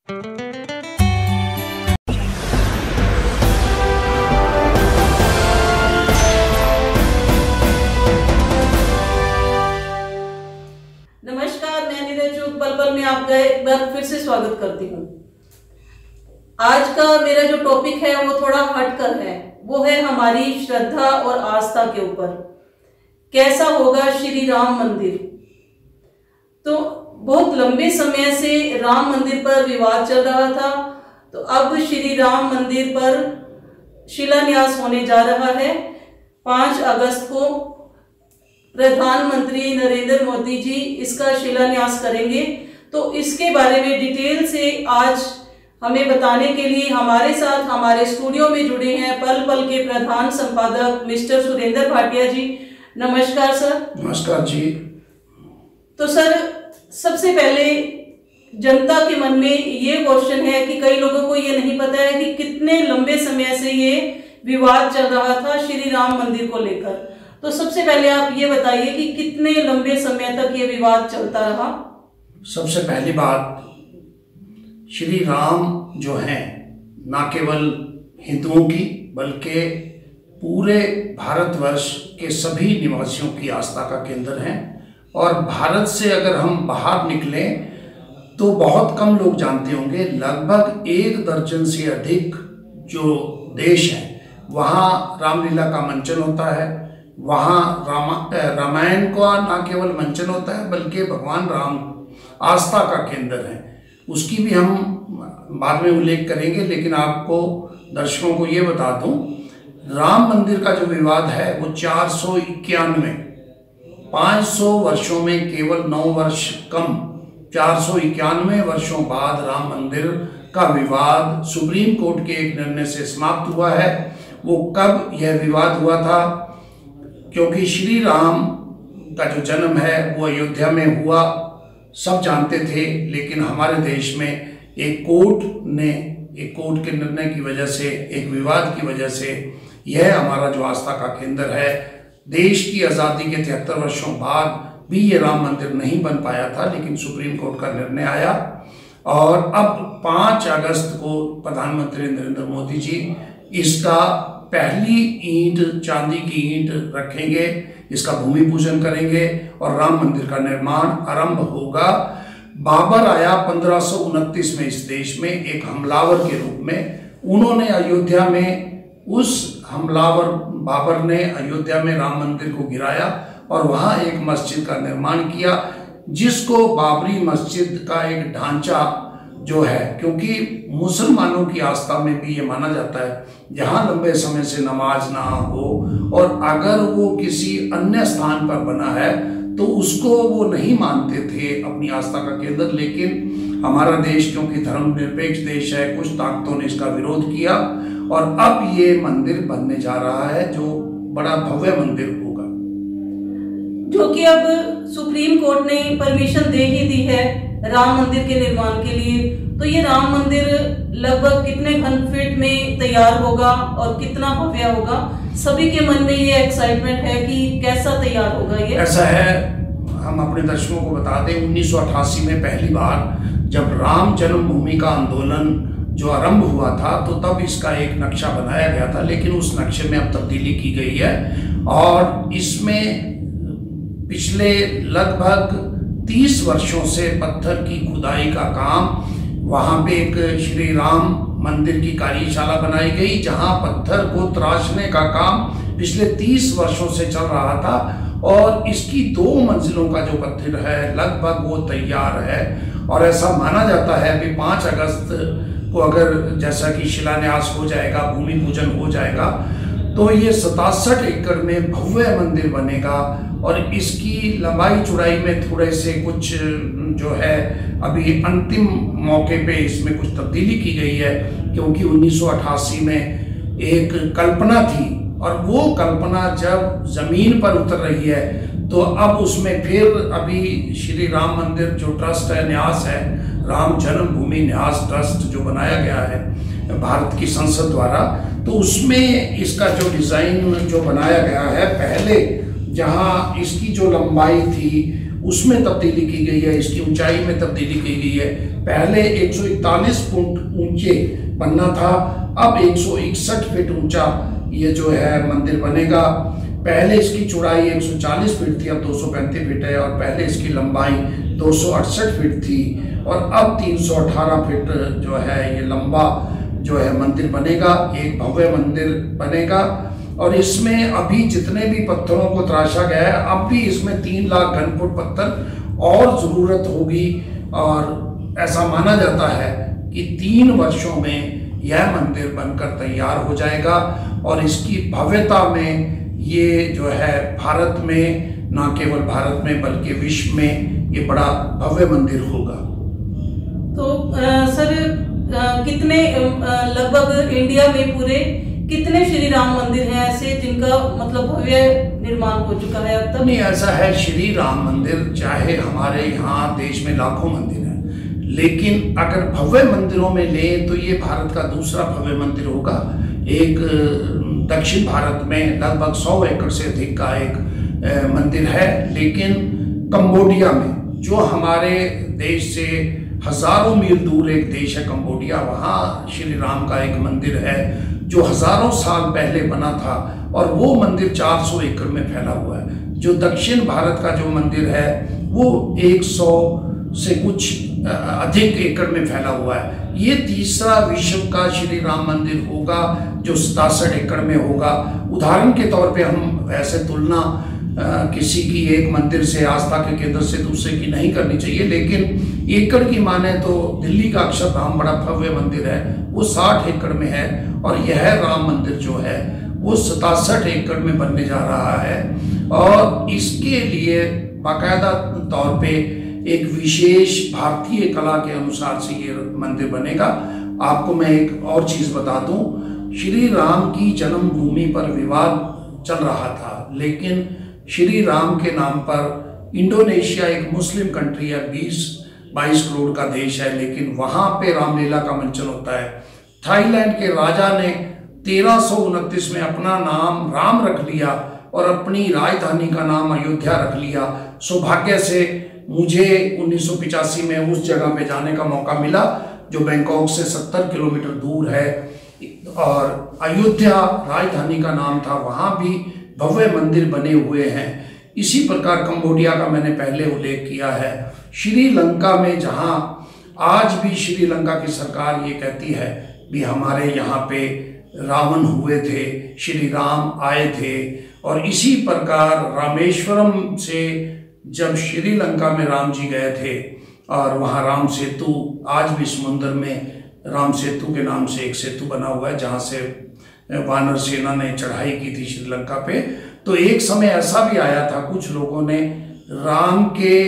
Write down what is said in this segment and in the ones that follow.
नमस्कार, मैं नीरज पल पल में आपका एक बार फिर से स्वागत करती हूँ। आज का मेरा जो टॉपिक है वो थोड़ा हटकर है, वो है हमारी श्रद्धा और आस्था के ऊपर। कैसा होगा श्री राम मंदिर। तो बहुत लंबे समय से राम मंदिर पर विवाद चल रहा था, तो अब श्री राम मंदिर पर शिलान्यास होने जा रहा है। 5 अगस्त को प्रधानमंत्री नरेंद्र मोदी जी इसका शिलान्यास करेंगे। तो इसके बारे में डिटेल से आज हमें बताने के लिए हमारे साथ हमारे स्टूडियो में जुड़े हैं पल पल के प्रधान संपादक मिस्टर सुरेंद्र भाटिया जी। नमस्कार सर। नमस्कार जी। तो सर, सबसे पहले जनता के मन में ये क्वेश्चन है कि कई लोगों को ये नहीं पता है कि कितने लंबे समय से ये विवाद चल रहा था श्री राम मंदिर को लेकर। तो सबसे पहले आप ये बताइए कि कितने लंबे समय तक ये विवाद चलता रहा। सबसे पहली बात, श्री राम जो हैं ना केवल हिंदुओं की बल्कि पूरे भारतवर्ष के सभी निवासियों की आस्था का केंद्र हैं। और भारत से अगर हम बाहर निकलें तो बहुत कम लोग जानते होंगे, लगभग 1 दर्जन से अधिक जो देश हैं वहाँ रामलीला का मंचन होता है। वहाँ रामायण का ना केवल मंचन होता है बल्कि भगवान राम आस्था का केंद्र है। उसकी भी हम बाद में उल्लेख करेंगे, लेकिन आपको दर्शकों को ये बता दूं, राम मंदिर का जो विवाद है वो 491, 500 वर्षों में केवल 9 वर्ष कम, 491 वर्षों बाद राम मंदिर का विवाद सुप्रीम कोर्ट के एक निर्णय से समाप्त हुआ है। वो कब यह विवाद हुआ था? क्योंकि श्री राम का जो जन्म है वो अयोध्या में हुआ, सब जानते थे, लेकिन हमारे देश में एक कोर्ट के निर्णय की वजह से, एक विवाद की वजह से यह हमारा जो आस्था का केंद्र है, देश की आज़ादी के 73 वर्षों बाद भी ये राम मंदिर नहीं बन पाया था। लेकिन सुप्रीम कोर्ट का निर्णय आया और अब 5 अगस्त को प्रधानमंत्री नरेंद्र मोदी जी इसका पहली ईंट, चांदी की ईंट रखेंगे, इसका भूमि पूजन करेंगे और राम मंदिर का निर्माण आरंभ होगा। बाबर आया 1529 में इस देश में एक हमलावर के रूप में। उन्होंने अयोध्या में, उस हमलावर बाबर ने अयोध्या में राम मंदिर को गिराया और वहाँ एक मस्जिद का निर्माण किया, जिसको बाबरी मस्जिद का एक ढांचा जो है, क्योंकि मुसलमानों की आस्था में भी ये माना जाता है जहाँ लंबे समय से नमाज ना हो और अगर वो किसी अन्य स्थान पर बना है तो उसको वो नहीं मानते थे अपनी आस्था का केंद्र। लेकिन हमारा देश क्योंकि धर्मनिरपेक्ष देश है, कुछ ताकतों ने इसका विरोध किया और अब ये मंदिर बनने जा रहा है जो बड़ा भव्य मंदिर होगा, जो कि अब सुप्रीम कोर्ट ने परमिशन दे ही दी है राम मंदिर के निर्माण के लिए। तो ये राम मंदिर लगभग कितने घन फीट में तैयार होगा और कितना भव्य होगा? सभी के मन में ये एक्साइटमेंट है कि कैसा तैयार होगा ये। ऐसा है, हम अपने दर्शकों को बता दें, 1988 में पहली बार जब राम जन्मभूमि का आंदोलन जो आरंभ हुआ था तो तब इसका एक नक्शा बनाया गया था, लेकिन उस नक्शे में अब तब्दीली की गई है और इसमें पिछले लगभग 30 वर्षों से पत्थर की खुदाई का काम, वहाँ पे एक श्री राम मंदिर की कार्यशाला बनाई गई जहाँ पत्थर को तराशने का काम पिछले 30 वर्षों से चल रहा था और इसकी 2 मंजिलों का जो पत्थर है लगभग वो तैयार है। और ऐसा माना जाता है कि 5 अगस्त को अगर जैसा कि शिलान्यास हो जाएगा, भूमि पूजन हो जाएगा, तो ये 67 एकड़ में भव्य मंदिर बनेगा और इसकी लंबाई चौड़ाई में थोड़े से कुछ जो है अभी अंतिम मौके पे इसमें कुछ तब्दीली की गई है, क्योंकि 1988 में एक कल्पना थी और वो कल्पना जब जमीन पर उतर रही है तो अब उसमें फिर अभी श्री राम मंदिर जो ट्रस्ट है, न्यास है, राम जन्मभूमि न्यास ट्रस्ट जो बनाया गया है भारत की संसद द्वारा, तो उसमें इसका जो डिज़ाइन जो बनाया गया है, पहले जहां इसकी जो लंबाई थी उसमें तब्दीली की गई है, इसकी ऊंचाई में तब्दीली की गई है। पहले 141 फुट ऊंचे बनना था, अब 161 फीट ऊंचा ये जो है मंदिर बनेगा। पहले इसकी चौड़ाई 140 फीट थी, अब 235 फीट है, और पहले इसकी लंबाई 268 फीट थी, और अब 318 फीट जो है ये लंबा जो है मंदिर बनेगा। एक भव्य मंदिर बनेगा, और इसमें अभी जितने भी पत्थरों को तराशा गया है, अब भी इसमें 3 लाख घन फुट पत्थर और ज़रूरत होगी, और ऐसा माना जाता है कि 3 वर्षों में यह मंदिर बनकर तैयार हो जाएगा, और इसकी भव्यता में ये जो है भारत में, ना केवल भारत में बल्कि विश्व में ये बड़ा भव्य मंदिर होगा। तो सर कितने लगभग इंडिया में पूरे कितने श्री राम मंदिर हैं ऐसे जिनका मतलब भव्य निर्माण हो चुका है अब तक? नहीं, ऐसा है, श्री राम मंदिर चाहे हमारे यहाँ देश में लाखों मंदिर हैं, लेकिन अगर भव्य मंदिरों में ले तो ये भारत का दूसरा भव्य मंदिर होगा। एक दक्षिण भारत में लगभग 100 एकड़ से अधिक का एक मंदिर है, लेकिन कंबोडिया में, जो हमारे देश से हजारों मील दूर एक देश है कंबोडिया, वहाँ श्री राम का एक मंदिर है जो हजारों साल पहले बना था, और वो मंदिर 400 एकड़ में फैला हुआ है। जो दक्षिण भारत का जो मंदिर है वो 100 से कुछ अधिक एकड़ में फैला हुआ है। ये तीसरा विश्व का श्री राम मंदिर होगा जो 67 एकड़ में होगा। उदाहरण के तौर पे हम वैसे तुलना किसी की एक मंदिर से, आस्था के केंद्र से दूसरे की नहीं करनी चाहिए, लेकिन एकड़ की माने तो दिल्ली का अक्षरधाम बड़ा भव्य मंदिर है, वो 60 एकड़ में है, और यह राम मंदिर जो है वो 67 एकड़ में बनने जा रहा है। और इसके लिए बाकायदा तौर पे एक विशेष भारतीय कला के अनुसार से ये मंदिर बनेगा। आपको मैं एक और चीज़ बता दूं, श्री राम की जन्मभूमि पर विवाद चल रहा था, लेकिन श्री राम के नाम पर इंडोनेशिया एक मुस्लिम कंट्री है, 20-22 करोड़ का देश है, लेकिन वहाँ पे रामलीला का मंचन होता है। थाईलैंड के राजा ने 1329 में अपना नाम राम रख लिया और अपनी राजधानी का नाम अयोध्या रख लिया। सौभाग्य से मुझे 1985 में उस जगह पे जाने का मौका मिला जो बैंकॉक से 70 किलोमीटर दूर है, और अयोध्या राजधानी का नाम था। वहाँ भी भव्य मंदिर बने हुए हैं। इसी प्रकार कंबोडिया का मैंने पहले उल्लेख किया है। श्रीलंका में, जहाँ आज भी श्रीलंका की सरकार ये कहती है भी हमारे यहाँ पे रावण हुए थे, श्री राम आए थे, और इसी प्रकार रामेश्वरम से जब श्रीलंका में राम जी गए थे, और वहाँ राम सेतु, आज भी समुद्र में राम सेतु के नाम से एक सेतु बना हुआ है जहाँ से वानर सेना ने चढ़ाई की थी श्रीलंका पे। तो एक समय ऐसा भी आया था, कुछ लोगों ने राम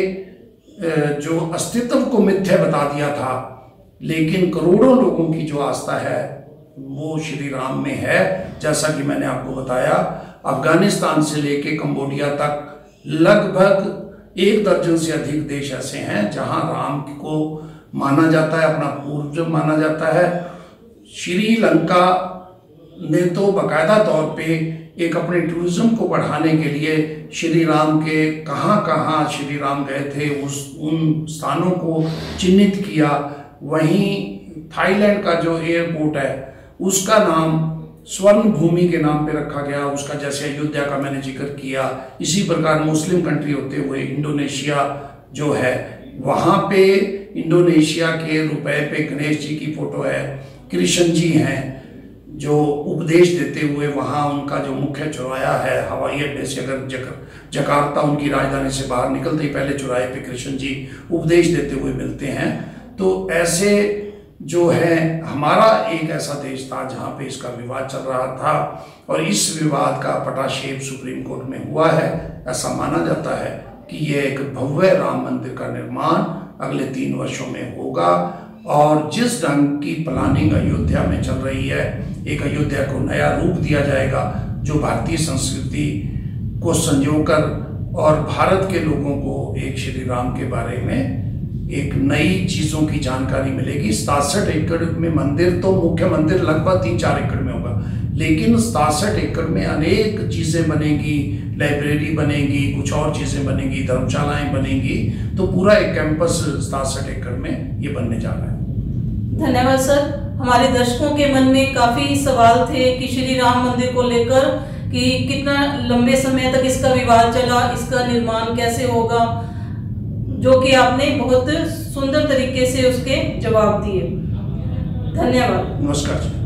के जो अस्तित्व को मिथ्या बता दिया था, लेकिन करोड़ों लोगों की जो आस्था है वो श्री राम में है। जैसा कि मैंने आपको बताया, अफगानिस्तान से लेके कंबोडिया तक लगभग 1 दर्जन से अधिक देश ऐसे हैं जहां राम को माना जाता है, अपना पूर्वज माना जाता है। श्रीलंका ने तो बाकायदा तौर पे एक अपने टूरिज्म को बढ़ाने के लिए श्री राम के कहाँ कहाँ श्री राम गए थे उन स्थानों को चिन्हित किया। वहीं थाईलैंड का जो एयरपोर्ट है उसका नाम स्वर्ण भूमि के नाम पे रखा गया, उसका जैसे अयोध्या का मैंने जिक्र किया। इसी प्रकार मुस्लिम कंट्री होते हुए इंडोनेशिया जो है, वहाँ पे इंडोनेशिया के रुपए पे गणेश जी की फोटो है। कृष्ण जी हैं जो उपदेश देते हुए, वहाँ उनका जो मुख्य चौराया है हवाई अड्डे से, अगर जकार्ता उनकी राजधानी से बाहर निकलते ही पहले चौराहे पे कृष्ण जी उपदेश देते हुए मिलते हैं। तो ऐसे जो है हमारा एक ऐसा देश था जहाँ पे इसका विवाद चल रहा था, और इस विवाद का पटाक्षेप सुप्रीम कोर्ट में हुआ है। ऐसा माना जाता है कि यह एक भव्य राम मंदिर का निर्माण अगले 3 वर्षों में होगा, और जिस ढंग की प्लानिंग अयोध्या में चल रही है, एक अयोध्या को नया रूप दिया जाएगा जो भारतीय संस्कृति को संजोकर और भारत के लोगों को एक श्री राम के बारे में एक नई चीज़ों की जानकारी मिलेगी। 67 एकड़ में मंदिर, तो मुख्य मंदिर लगभग 3-4 एकड़ में होगा। लेकिन 67 एकड़ में अनेक चीज़ें बनेगी, लाइब्रेरी बनेगी, कुछ और चीज़ें बनेगी, धर्मशालाएं बनेगी, तो पूरा एक कैंपस 67 एकड़ में ये बनने जा रहा है। धन्यवाद सर। हमारे दर्शकों के मन में काफी सवाल थे कि श्री राम मंदिर को लेकर कि कितना लंबे समय तक इसका विवाद चला, इसका निर्माण कैसे होगा, जो कि आपने बहुत सुंदर तरीके से उसके जवाब दिए। धन्यवाद। नमस्कार।